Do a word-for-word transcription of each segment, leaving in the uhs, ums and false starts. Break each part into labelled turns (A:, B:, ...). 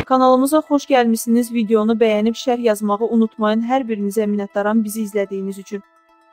A: Kanalımıza xoş gəlmişsiniz. Videonu bəyənib şərh yazmağı unutmayın. Hər birinizə minnətdaram bizi izlədiyiniz üçün.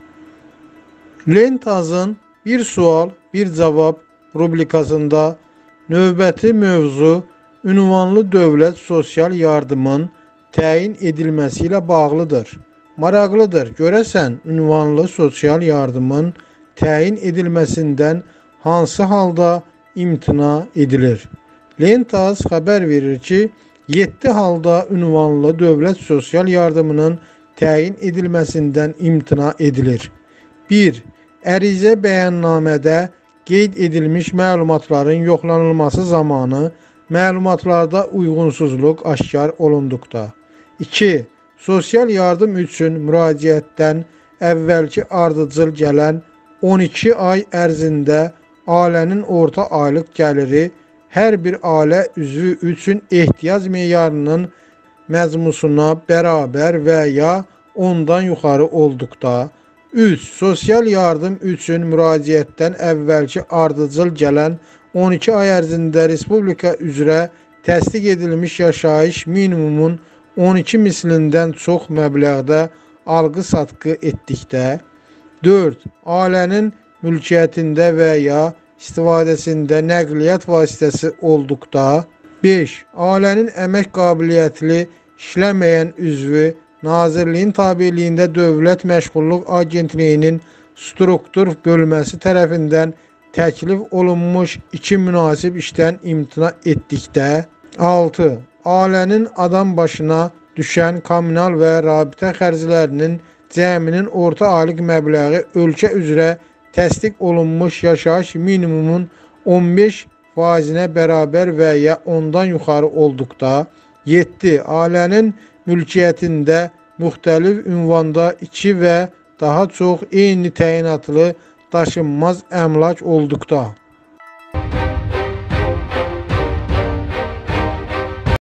B: Lentazın bir sual, bir cavab rubrikasında növbəti mövzu ünvanlı dövlət sosial yardımın təyin edilməsi ilə bağlıdır. Maraqlıdır. Görəsən, ünvanlı sosial yardımın təyin edilməsindən hansı halda imtina edilir? Lentaz xəbər verir ki, yeddi halda ünvanlı dövlət sosial yardımının təyin edilməsindən imtina edilir. bir. Ərizə bəyannamədə qeyd edilmiş məlumatların yoxlanılması zamanı məlumatlarda uyğunsuzluq aşkar olunduqda. iki. Sosial yardım üçün müraciətdən əvvəlki ardıcıl gələn on iki ay ərzində ailənin orta aylıq gəliri hər bir ailə üzvü üçün ehtiyac meyarının məzmusuna bərabər və ya ondan yuxarı olduqda. üç. Sosial yardım üçün müraciətdən əvvəlki ardıcıl gələn on iki ay ərzində Respublika üzrə təsdiq edilmiş yaşayış minimumun on iki mislindən çox məbləğdə alqı-satqı etdikdə. dörd. Ailənin mülkiyyətində və ya istifadəsində nəqliyyat vasitəsi olduqda. beş. Ailənin əmək qabiliyyətli işləməyən üzvü Nazirliyin tabeliyində Dövlət Məşğulluq Agentliyinin struktur bölməsi tərəfindən təklif olunmuş iki münasib işdən imtina etdikdə. altı. Ailənin adam başına düşən kommunal və rabitə xərclərinin cəminin orta aylıq məbləği ölkə üzrə təsdiq olunmuş yaşayış minimumun on beş faizinə bərabər və ya ondan yuxarı olduqda. yeddi. Ailənin mülkiyyətində müxtəlif ünvanda iki və daha çox eyni təyinatlı daşınmaz əmlak olduqda.